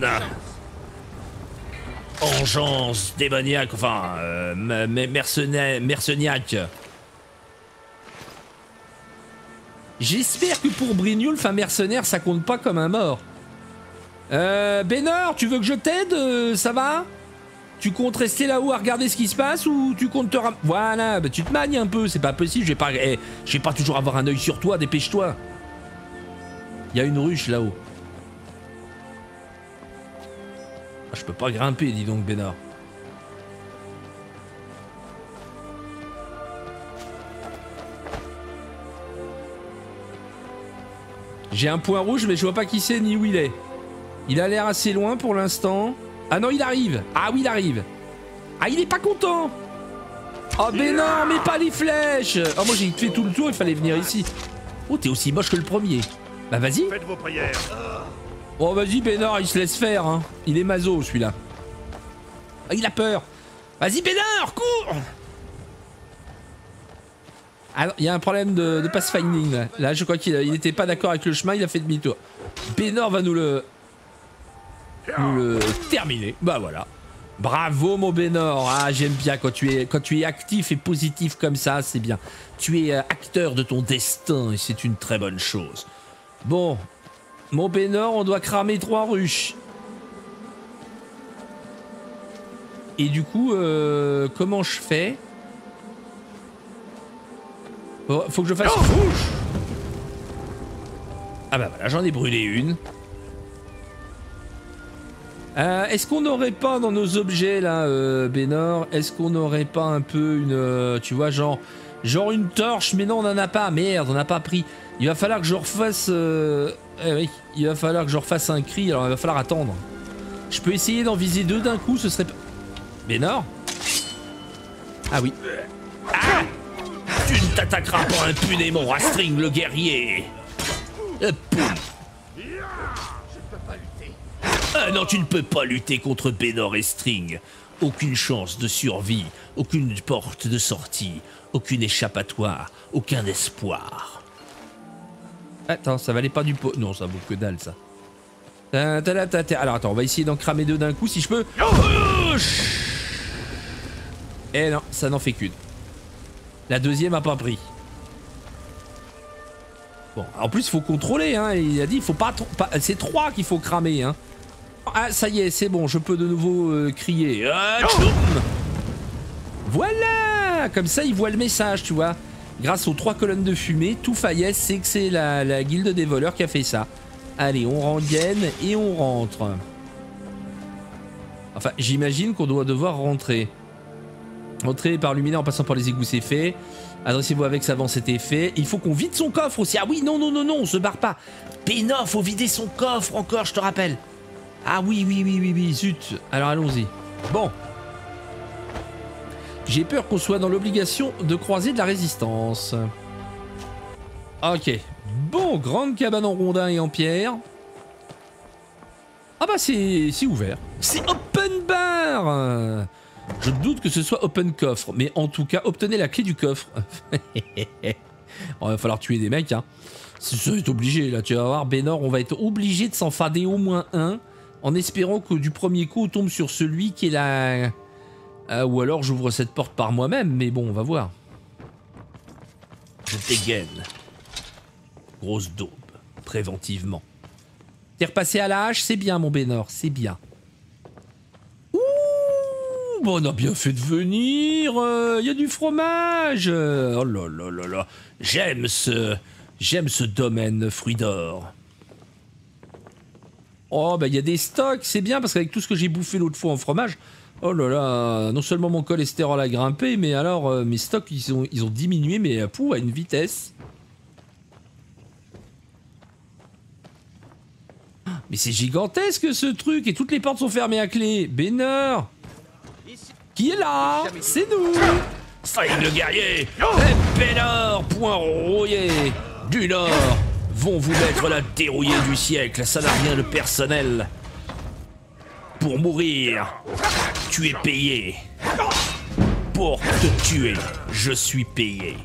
Engeance démoniaque, enfin, euh, merceniaque. J'espère que pour Brignoul, enfin mercenaire, ça compte pas comme un mort. Euh, Bénor, tu veux que je t'aide euh, ça va? Tu comptes rester là-haut à regarder ce qui se passe ou tu comptes te ram... Voilà, bah tu te manies un peu, c'est pas possible, je vais pas... Eh, je vais pas toujours avoir un œil sur toi, dépêche-toi. Il y a une ruche là-haut. Je peux pas grimper, dis donc, Bénor. J'ai un point rouge, mais je vois pas qui c'est ni où il est. Il a l'air assez loin pour l'instant. Ah non, il arrive. Ah oui, il arrive. Ah, il est pas content. Oh, Bénor, mais pas les flèches. Oh, moi, j'ai fait tout le tour, il fallait venir ici. Oh, t'es aussi moche que le premier. Bah, vas-y. Faites vos prières. Bon, vas-y, Bénor, il se laisse faire, hein. Il est maso, celui-là. Ah, il a peur. Vas-y, Bénor, cours. Ah non, il y a un problème de, de pathfinding, là. Là, je crois qu'il n'était pas d'accord avec le chemin, il a fait demi-tour. Bénor va nous le... nous le terminer. Bah, voilà. Bravo, mon Bénor. Ah, j'aime bien quand tu, es, quand tu es actif et positif comme ça, c'est bien. Tu es acteur de ton destin, et c'est une très bonne chose. Bon... Mon Bénor, on doit cramer trois ruches. Et du coup, euh, comment je fais? Oh, faut que je fasse... Oh, ah bah voilà, j'en ai brûlé une. Euh, est-ce qu'on n'aurait pas dans nos objets là, euh, Bénor, est-ce qu'on n'aurait pas un peu une... Euh, tu vois, genre... Genre une torche, mais non, on en a pas. Merde, on n'a pas pris. Il va falloir que je refasse... Euh... Eh oui, il va falloir que je refasse un cri, alors il va falloir attendre. Je peux essayer d'en viser deux d'un coup, ce serait... Bénor? Ah oui. Ah, tu ne t'attaqueras pas impunément à String le guerrier. Euh, poum. Ah non, tu ne peux pas lutter contre Bénor et String. Aucune chance de survie, aucune porte de sortie, aucune échappatoire, aucun espoir. Attends, ça valait pas du pot. Non, ça vaut que dalle, ça. Alors attends, on va essayer d'en cramer deux d'un coup si je peux. Eh non, ça n'en fait qu'une. La deuxième a pas pris. Bon, en plus, il faut contrôler, hein. Il a dit, il faut pas... pas c'est trois qu'il faut cramer, hein. Ah, ça y est, c'est bon, je peux de nouveau euh, crier. Ah, voilà. Comme ça, il voit le message, tu vois. Grâce aux trois colonnes de fumée, tout Fayez sait que c'est la, la guilde des voleurs qui a fait ça. Allez, on rengaine et on rentre. Enfin, j'imagine qu'on doit devoir rentrer. Rentrer par luminaire en passant par les égouts, c'est fait. Adressez-vous avec savant, c'était fait. Il faut qu'on vide son coffre aussi. Ah oui, non, non, non, non, on se barre pas. Bénor, faut vider son coffre encore, je te rappelle. Ah oui, oui, oui, oui, oui, zut. Alors allons-y. Bon. J'ai peur qu'on soit dans l'obligation de croiser de la résistance. Ok. Bon, grande cabane en rondin et en pierre. Ah bah c'est c'est ouvert. C'est open bar. Je doute que ce soit open coffre, mais en tout cas, obtenez la clé du coffre. Bon, il va falloir tuer des mecs, hein. Ça va être obligé, là, tu vas voir, Bénor, on va être obligé de s'en fader au moins un, en espérant que du premier coup, on tombe sur celui qui est là. Euh, ou alors, j'ouvre cette porte par moi-même, mais bon, on va voir. Je dégaine. Grosse daube, préventivement. T'es repassé à la hache, c'est bien, mon Bénor, c'est bien. Ouh, bon, on a bien fait de venir. Il euh, y a du fromage. Oh là là là là. J'aime ce... J'aime ce domaine fruit d'or. Oh, bah il y a des stocks, c'est bien, parce qu'avec tout ce que j'ai bouffé l'autre fois en fromage, oh là là, non seulement mon cholestérol a grimpé, mais alors euh, mes stocks, ils ont, ils ont diminué, mais à, à une vitesse. Mais c'est gigantesque ce truc, et toutes les portes sont fermées à clé. Bénor, qui est là? C'est nous. String le guerrier. Et Bénor, point rouillé du Nord, vont vous mettre la dérouillée du siècle. Ça n'a rien de personnel. Pour mourir, tu es payé. Pour te tuer, je suis payé.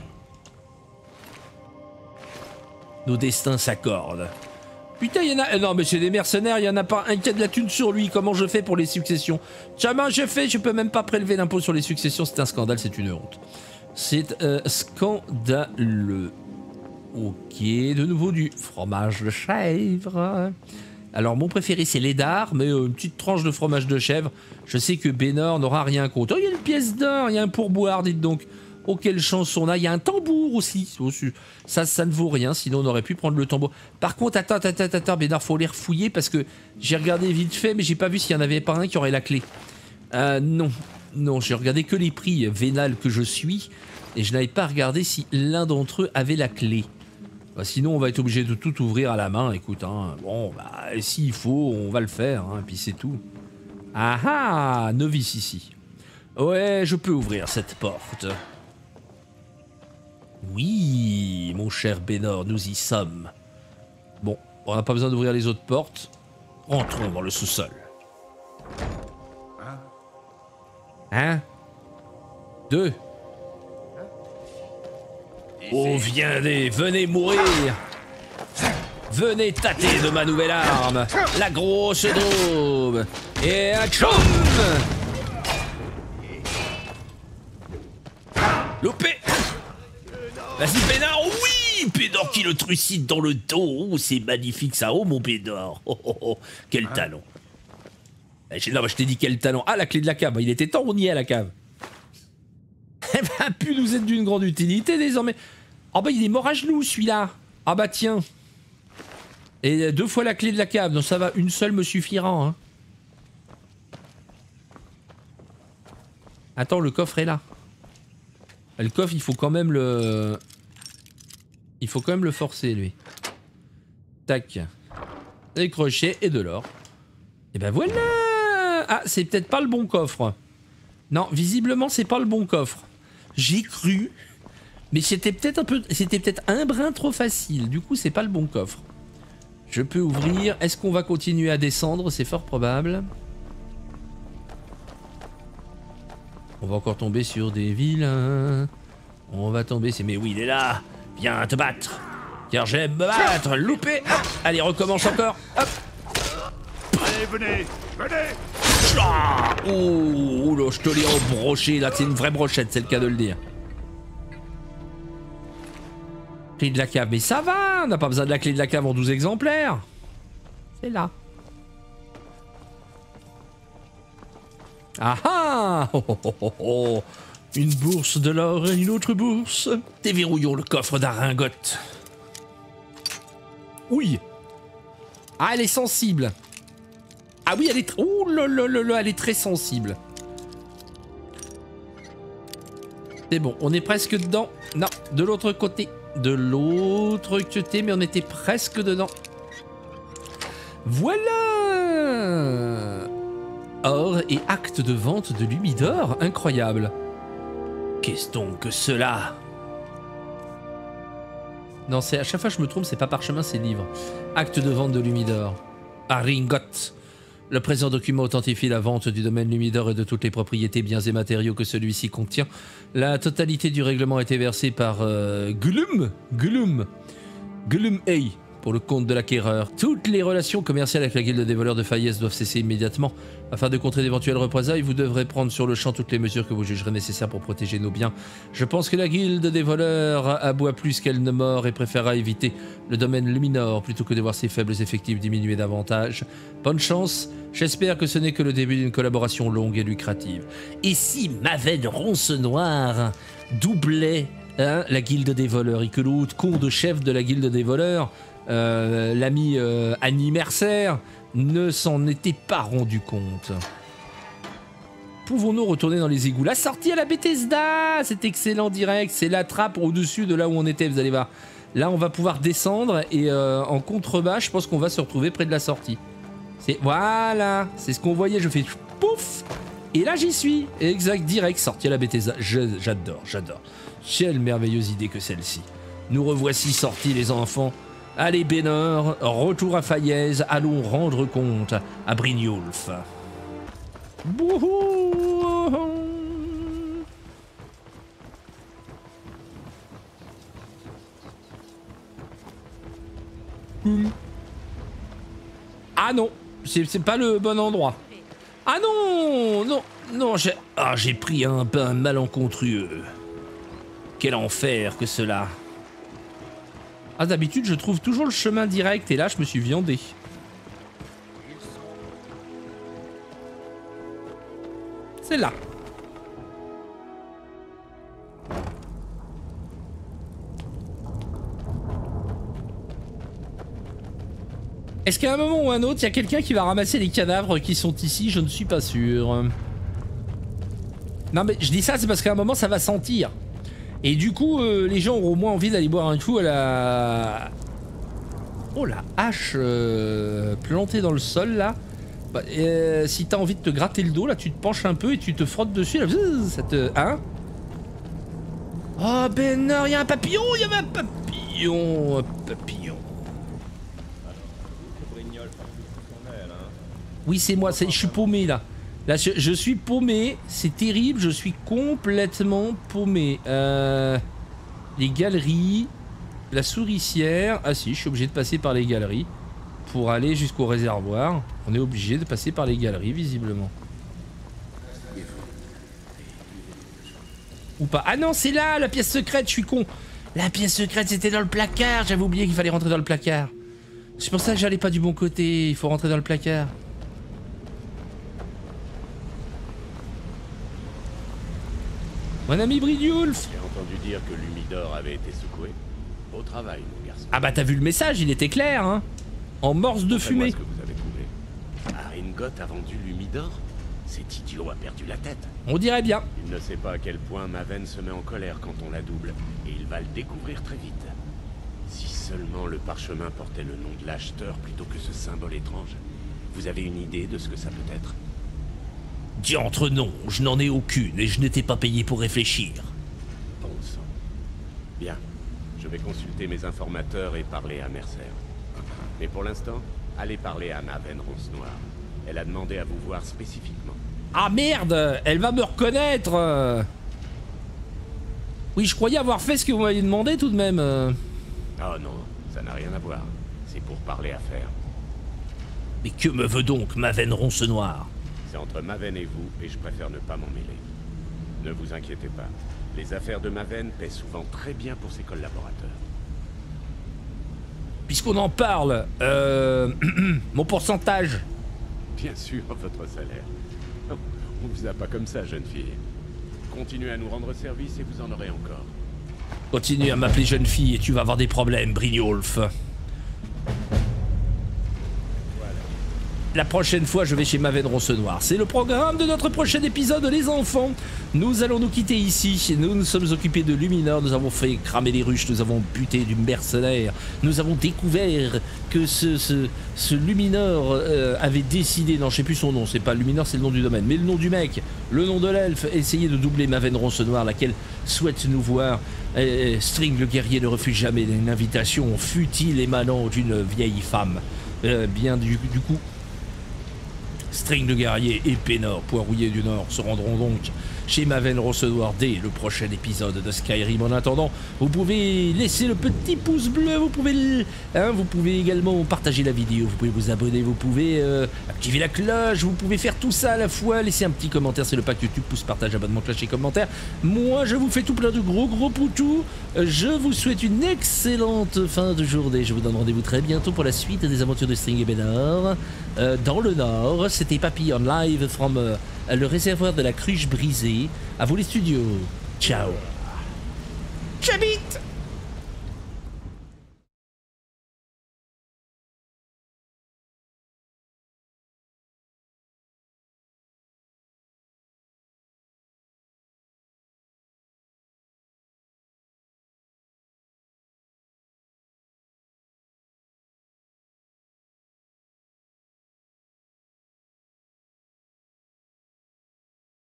Nos destins s'accordent. Putain, il y en a... Non, mais c'est des mercenaires, il y en a pas un qui a de la thune sur lui. Comment je fais pour les successions? Comment je fais? Je peux même pas prélever l'impôt sur les successions. C'est un scandale, c'est une honte. C'est euh, scandaleux. Ok, de nouveau du fromage de chèvre. Alors, mon préféré, c'est l'édard, mais euh, une petite tranche de fromage de chèvre. Je sais que Bénor n'aura rien contre. Oh, il y a une pièce d'or, il y a un pourboire, dites donc. Oh, quelle chance on a. Il y a un tambour aussi. Ça, ça ne vaut rien, sinon on aurait pu prendre le tambour. Par contre, attends, attends, attends, attends, Bénor, faut les refouiller parce que j'ai regardé vite fait, mais j'ai pas vu s'il y en avait pas un qui aurait la clé. Euh, non, non, j'ai regardé que les prix vénal que je suis, et je n'avais pas regardé si l'un d'entre eux avait la clé. Bah, sinon, on va être obligé de tout ouvrir à la main, écoute, hein. Bon, bah, s'il faut, on va le faire, hein, et puis c'est tout. Ah ah, novice ici. Ouais, je peux ouvrir cette porte. Oui, mon cher Bénor, nous y sommes. Bon, on n'a pas besoin d'ouvrir les autres portes. Rentrons dans le sous-sol. Un, deux. Oh, viendez, venez mourir. Venez tâter de ma nouvelle arme, la grosse daube. Et un tchoum. Loupé. Vas-y, Bénor, oui, Bénor qui le trucide dans le dos. Oh, c'est magnifique ça, oh mon Bénor. Oh, oh, oh, quel ah. talent. Non, je t'ai dit quel talent. Ah, la clé de la cave, il était temps, on y est à la cave. Eh ben, pu nous être d'une grande utilité désormais. Oh bah, il est mort à genoux celui-là. Ah bah, tiens. Et deux fois la clé de la cave, donc ça va, une seule me suffira. Hein. Attends, le coffre est là. Le coffre, il faut quand même le... Il faut quand même le forcer, lui. Tac. Des crochets et de l'or. Et ben voilà. Ah, c'est peut-être pas le bon coffre. Non, visiblement, c'est pas le bon coffre. J'ai cru... Mais c'était peut-être un peu, c'était peut-être un brin trop facile. Du coup, c'est pas le bon coffre. Je peux ouvrir. Est-ce qu'on va continuer à descendre? C'est fort probable. On va encore tomber sur des vilains. On va tomber. C'est mais oui, il est là. Viens te battre. Car j'aime me battre. Loupé. Hop. Allez, recommence encore. Hop. Allez, venez, venez. Ah oh, oh là, je te l'ai embroché là. C'est une vraie brochette, c'est le cas de le dire. Clé de la cave, mais ça va, on n'a pas besoin de la clé de la cave en douze exemplaires. C'est là. Ah ah oh, oh, oh, oh, oh. Une bourse de l'or et une autre bourse. Déverrouillons le coffre d'Aringotte. Oui. Ah, elle est sensible. Ah oui, elle est... Ouh là là là là, elle est très sensible. C'est bon, on est presque dedans. Non, de l'autre côté. De l'autre côté, mais on était presque dedans. Voilà. Or et acte de vente de l'humidor, incroyable. Qu'est-ce donc que cela? Non, c'est à chaque fois que je me trompe, c'est pas parchemin, c'est livre. Acte de vente de l'humidor. Aringotte. Le présent document authentifie la vente du domaine Lumidor et de toutes les propriétés, biens et matériaux que celui-ci contient. La totalité du règlement a été versée par euh, Glum, Glum, Glum Hey, pour le compte de l'acquéreur. Toutes les relations commerciales avec la guilde des voleurs de Fayez doivent cesser immédiatement. Afin de contrer d'éventuelles représailles, vous devrez prendre sur le champ toutes les mesures que vous jugerez nécessaires pour protéger nos biens. Je pense que la guilde des voleurs aboie plus qu'elle ne mord et préférera éviter le domaine Luminor plutôt que de voir ses faibles effectifs diminuer davantage. Bonne chance, j'espère que ce n'est que le début d'une collaboration longue et lucrative. Et si Maven Ronce Noire doublait hein, la guilde des voleurs et que l'autre con de chef de la guilde des voleurs, euh, l'ami euh, Annie Mercer, ne s'en était pas rendu compte. Pouvons-nous retourner dans les égouts? La sortie à la Bethesda, c'est excellent direct, c'est la trappe au-dessus de là où on était, vous allez voir. Là on va pouvoir descendre et euh, en contrebas je pense qu'on va se retrouver près de la sortie. C'est voilà, c'est ce qu'on voyait, je fais pouf et là j'y suis, exact, direct, sortie à la Bethesda. J'adore, j'adore. Quelle merveilleuse idée que celle-ci. Nous revoici sortis les enfants. Allez Bénor, retour à Fayez, allons rendre compte à Brynjolf. Bouhou. Hum. Ah non, c'est pas le bon endroit. Ah non, non, non, j'ai ah, j'ai pris un bain malencontreux. Quel enfer que cela. Ah, d'habitude, je trouve toujours le chemin direct et là, je me suis viandé. C'est là. Est-ce qu'à un moment ou un autre, il y a quelqu'un qui va ramasser les cadavres qui sont ici? Je ne suis pas sûr. Non, mais je dis ça, c'est parce qu'à un moment, ça va sentir. Et du coup, euh, les gens auront au moins envie d'aller boire un coup à la... Oh, la hache euh, plantée dans le sol, là. Bah, euh, si t'as envie de te gratter le dos, là, tu te penches un peu et tu te frottes dessus, là, ça te... Hein? Oh, ben non, il y a un papillon, il y avait un papillon, un papillon. Oui, c'est moi, je suis paumé, là. Là, je, je suis paumé, c'est terrible, je suis complètement paumé. Euh, les galeries, la souricière... Ah si, je suis obligé de passer par les galeries pour aller jusqu'au réservoir. On est obligé de passer par les galeries, visiblement. Ou pas. Ah non, c'est là, la pièce secrète, je suis con. La pièce secrète, c'était dans le placard, j'avais oublié qu'il fallait rentrer dans le placard. C'est pour ça que j'allais pas du bon côté, il faut rentrer dans le placard. Mon ami Brynjolf. J'ai entendu dire que l'Humidor avait été secoué. Beau travail, mon garçon. Ah bah t'as vu le message, il était clair, hein. En morse de fumée. Ce que vous avez trouvé. Aringotte a vendu l'Humidor? Cet idiot a perdu la tête. On dirait bien. Il ne sait pas à quel point Maven se met en colère quand on la double, et il va le découvrir très vite. Si seulement le parchemin portait le nom de l'acheteur plutôt que ce symbole étrange. Vous avez une idée de ce que ça peut être? Diantre non, je n'en ai aucune et je n'étais pas payé pour réfléchir. Bon sang. Bien, je vais consulter mes informateurs et parler à Mercer. Mais pour l'instant, allez parler à Maven Ronce-Noire. Elle a demandé à vous voir spécifiquement. Ah merde, elle va me reconnaître. Oui, je croyais avoir fait ce que vous m'aviez demandé tout de même. Oh non, ça n'a rien à voir. C'est pour parler affaires. Mais que me veut donc Maven Ronce-Noire? C'est entre Maven et vous, et je préfère ne pas m'en mêler. Ne vous inquiétez pas. Les affaires de Maven paient souvent très bien pour ses collaborateurs. Puisqu'on en parle, euh, mon pourcentage. Bien sûr, votre salaire. Oh, on vous a pas comme ça, jeune fille. Continuez à nous rendre service et vous en aurez encore. Continue à m'appeler jeune fille et tu vas avoir des problèmes, Brynjolf. La prochaine fois, je vais chez Maven Ronce-Noire. C'est le programme de notre prochain épisode, les enfants. Nous allons nous quitter ici. Nous nous sommes occupés de Luminor. Nous avons fait cramer les ruches. Nous avons buté du mercenaire. Nous avons découvert que ce, ce, ce Luminor euh, avait décidé... Non, je sais plus son nom. C'est pas Luminor, c'est le nom du domaine. Mais le nom du mec, le nom de l'elfe, essayer de doubler Maven Ronce-Noire, laquelle souhaite nous voir. Et String le guerrier ne refuse jamais une invitation futile émanant d'une vieille femme. Euh, bien du, du coup... String de guerrier et Pénor, Poirouillé du Nord, se rendront donc chez Maven Ronce-Noire dès le prochain épisode de Skyrim. En attendant, vous pouvez laisser le petit pouce bleu, vous pouvez, hein, vous pouvez également partager la vidéo, vous pouvez vous abonner, vous pouvez euh, activer la cloche, vous pouvez faire tout ça à la fois, laisser un petit commentaire, c'est le pack YouTube, pouce, partage, abonnement, cloche et commentaire. Moi, je vous fais tout plein de gros gros poutous, je vous souhaite une excellente fin de journée, je vous donne rendez-vous très bientôt pour la suite des aventures de String et Pénor. Euh, dans le Nord, c'était Papy en live from euh, le réservoir de la cruche brisée. À vous les studios. Ciao. Ciao.